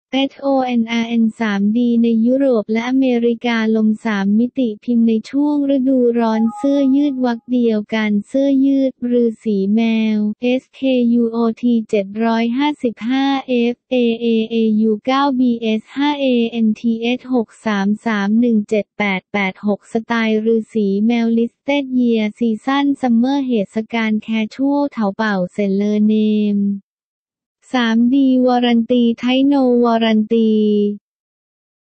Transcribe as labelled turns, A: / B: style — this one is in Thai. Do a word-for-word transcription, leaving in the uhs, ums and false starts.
A: เอส โอ เอ็น อาร์ เอ็น สาม ดี ในยุโรปและอเมริกาลมสามมิติพิมพ์ในช่วงฤดูร้อนเสื้อยืดวรรคเดียวกันเสื้อยืดฤาษีแมว เอส เค ยู โอ ที เจ็ดร้อยห้าสิบห้า เอฟ เอ เอ เอ ยู เก้า บี เอส ห้า เอ เอ็น ที เอส หก สาม สาม หนึ่ง เจ็ด แปด แปด หก สไตล์ฤาษีแมว Listed Year Season Summer เหตุการณ์แคชชวลเถาเป่าเซลเลอร์เนม สาม ดี วารันตีไทโนวารันตี